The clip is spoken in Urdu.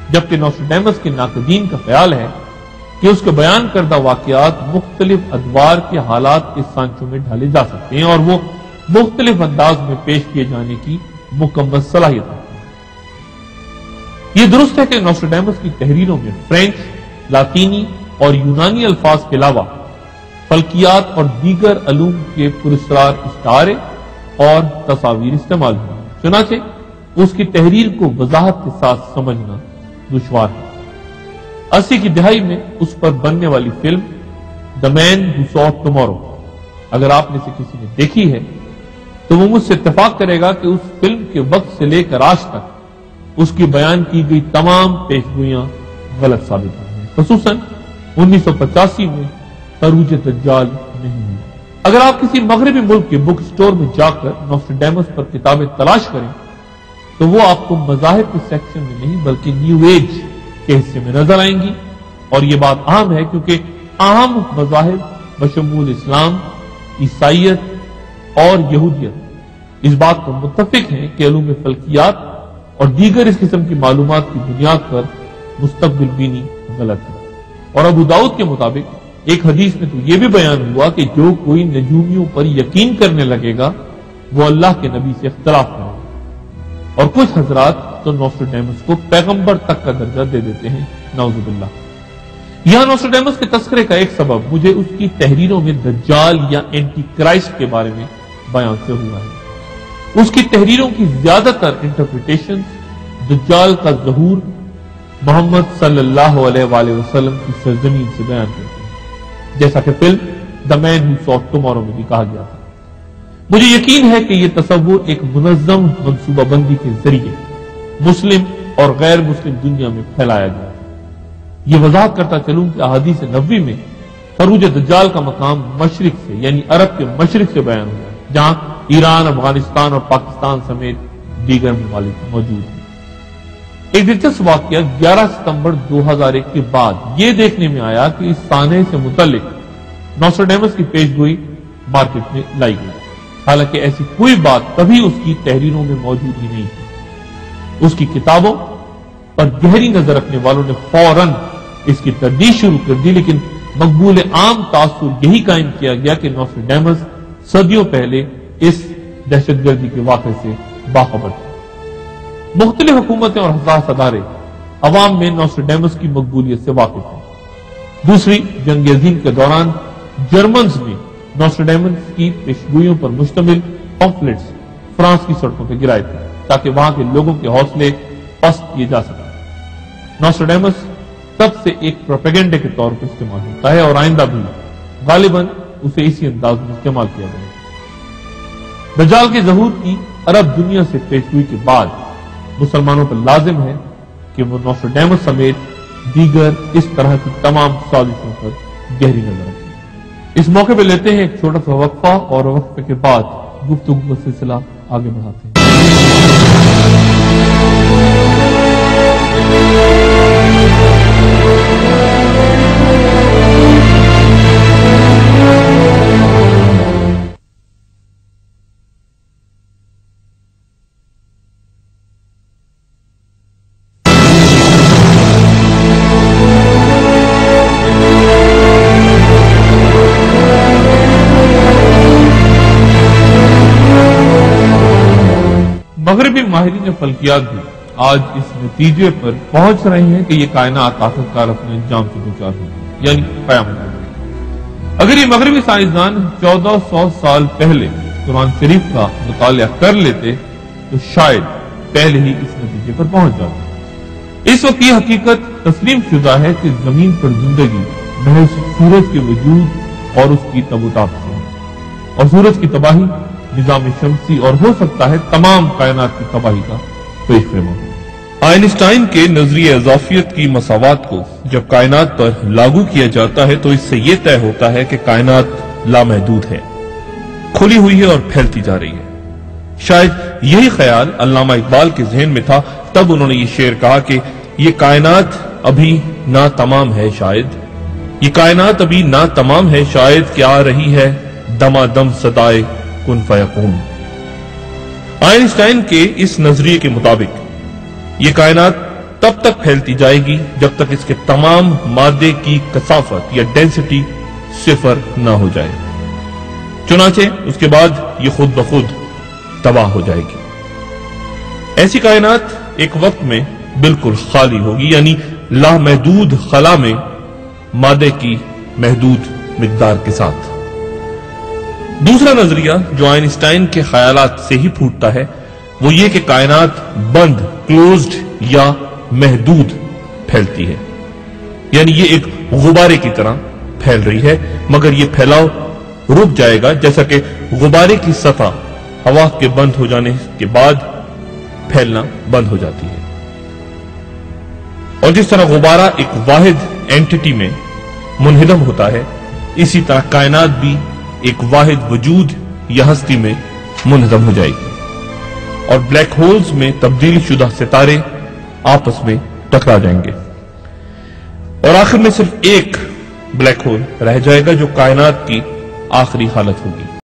جبکہ نوسٹریڈیمس کے ناقدین کا خیال ہے کہ اس کے بیان کردہ واقعات مختلف ادوار کے حالات کے سانچوں میں ڈھالے جا سکتے ہیں اور وہ مختلف انداز میں پیش کیے جانے کی مکمل صلاحیت رکھتے ہیں۔ یہ درست ہے کہ نوسٹریڈیمس کی تحریروں میں فرینچ، لاطینی اور یونانی الفاظ کے علاوہ فلکیات اور دیگر علوم کے پراسرار استعارے اور تصاویر استعمال ہوئے ہیں، چنانچہ اس کی تحریر کو وضاحت کے ساتھ سمجھنا دشوار ہے۔ 80 کی دہائی میں اس پر بننے والی فلم دا مین ہو سو ٹمارو، اگر آپ میں سے کسی نے دیکھی ہے تو وہ مجھ سے اتفاق کرے گا کہ اس فلم کے وقت سے لے کر آج تک اس کی بیان کی گئی تمام پیشگوئیاں غلط ثابت ہوئی ہیں، خصوصاً 1985 میں خروج دجال نہیں ہوئی۔ اگر آپ کسی مغربی ملک کے بک سٹور میں جا کر نوسٹریڈیمس پر کتابیں تلاش کریں تو وہ آپ کو مذاہب کے سیکشن میں نہیں بلکہ نیو ایج کے حصے میں نظر آئیں گی، اور یہ بات عام ہے کیونکہ عام مذاہب بشمول اسلام، عیسائیت اور یہودیت اس بات پر متفق ہیں کہ علوم فلکیات اور دیگر اس قسم کی معلومات کی بنیاد پر مستقبل بینی غلط ہے۔ اور ابو داؤد کے مطابق ایک حدیث میں تو یہ بھی بیان ہوا کہ جو کوئی نجومیوں پر یقین کرنے لگے گا وہ اللہ کے نبی سے اختلاف کرے گا، اور کچھ حضرات تو نوسٹریڈیمس کو پیغمبر تک کا درجہ دے دیتے ہیں، نعوذ باللہ۔ یہاں نوسٹریڈیمس کے تذکرے کا ایک سبب مجھے اس کی تحریروں میں دجال یا اینٹی کرائسٹ کے بارے میں بیان سے ہوا ہے۔ اس کی تحریروں کی زیادہ تر انٹرپریٹیشن دجال کا ظہور محمد صلی اللہ علیہ وآلہ وسلم کی سرزمین سے بیان کرتے ہیں، جیسا کہ فلم دا مین ہو سو ٹمارو میں بھی کہا گیا تھا۔ مجھے یقین ہے کہ یہ تصور ایک منظم منصوبہ بندی کے ذریعے مسلم اور غیر مسلم دنیا میں پھیلایا گیا ہے۔ یہ وضاحت کرتا چلوں کہ احادیث نبوی میں خروج دجال کا مقام مشرق سے یعنی عرب کے مشرق سے بیان ہوا ہے، جہاں ایران، افغانستان اور پاکستان سمیت دیگر ممالک موجود ہیں۔ ایک دلچسپ واقعہ 11 ستمبر 2001 کے بعد یہ دیکھنے میں آیا کہ اس سانحے سے متعلق نوسٹریڈیمس کی پیشگوئی مارکیٹ میں لائی گئی، حالانکہ ایسی کوئی بات کبھی اس کی تحریروں میں موجود ہی نہیں تھی۔ اس کی کتابوں پر گہری نظر رکھنے والوں نے فوراً اس کی تردید شروع کر دی، لیکن مقبول عام تاثر یہی قائم کیا گیا کہ نوسٹریڈیمس صدیوں پہلے اس دہشت گردی کے واقعے سے باخبر تھے۔ مختلف حکومتیں اور حساس ادارے عوام میں نوسٹریڈیمس کی مقبولیت سے واقف ہیں۔ دوسری جنگ عظیم کے دوران جرمنز نے نوسٹریڈیمس کی پیشگوئیوں پر مشتمل پمفلٹس فرانس کی سڑکوں پہ گرائے تھے تاکہ وہاں کے لوگوں کے حوصلے پست کیے جا سکیں۔ نوسٹریڈیمس تب سے ایک پروپیگنڈے کے طور پر استعمال ہوتا ہے اور آئندہ بھی غالباً اسے اسی انداز میں استعمال کیا جائے گا۔ دجال کے ظہور کی عرب دنیا سے پیشگوئی کے بعد مسلمانوں پر لازم ہے کہ وہ نوسٹریڈیمس سمیت دیگر اس طرح کی تمام سازشوں پر گہری نظر رکھیں۔ اس موقع پہ لیتے ہیں ایک چھوٹا سا وقفہ اور وقفے کے بعد گفتگو کا سلسلہ آگے بڑھاتے ہیں۔ مغربی ماہرین فلکیات بھی آج اس نتیجے پر پہنچ رہے ہیں کہ یہ کائنات آخرکار اپنے انجام سے دوچار ہوگی، یعنی قیامت ہوگی۔ اگر یہ مغربی سائنسدان 1400 سال پہلے قرآن شریف کا مطالعہ کر لیتے تو شاید پہلے ہی اس نتیجے پر پہنچ جاتے۔ اس وقت یہ حقیقت تسلیم شدہ ہے کہ زمین پر زندگی محض سورج کے وجود اور اس کی تب و تاب سے ہے، اور سورج کی تباہی نظام شمسی اور ہو سکتا ہے تمام کائنات کی تباہی کا پیش فرما۔ آئنسٹائن کے نظریہ اضافیت کی مساوات کو جب کائنات پر لاگو کیا جاتا ہے تو اس سے یہ طے ہوتا ہے کہ کائنات لامحدود ہے، کھلی ہوئی ہے اور پھیلتی جا رہی ہے۔ شاید یہی خیال علامہ اقبال کے ذہن میں تھا، تب انہوں نے یہ شعر کہا کہ یہ کائنات ابھی نا تمام ہے شاید، یہ کائنات ابھی نا تمام ہے شاید، کہ آ رہی ہے دما دم صدائے کن فیکون۔ آئنسٹائن کے اس نظریے کے مطابق یہ کائنات तब तक फैलती जाएगी जब तक इसके तमाम मादे की कसाफत या डेंसिटी 0 ना हो जाए। चुनाचे उसके बाद ये खुद ब खुद तबाह हो जाएगी। ऐसी कायनात एक वक्त में बिल्कुल खाली होगी, यानी लामहदूद खला में मादे की महदूद मिकदार के साथ। दूसरा नजरिया जो आइंस्टाइन के ख्यालात से ही फूटता है वो ये कि कायनात बंद, क्लोज्ड या महदूद फैलती है, यानी ये एक गुब्बारे की तरह फैल रही है, मगर ये फैलाव रुक जाएगा जैसा कि गुब्बारे की सतह हवा के बंद हो जाने के बाद फैलना बंद हो जाती है। और जिस तरह गुब्बारा एक वाहिद एंटिटी में मुनहदम होता है, इसी तरह कायनात भी एक वाहिद वजूद या हस्ती में मुनहदम हो जाएगी और ब्लैक होल्स में तब्दील शुदा सितारे आपस में टकरा जाएंगे और आखिर में सिर्फ एक ब्लैक होल रह जाएगा जो कायनात की आखिरी हालत होगी।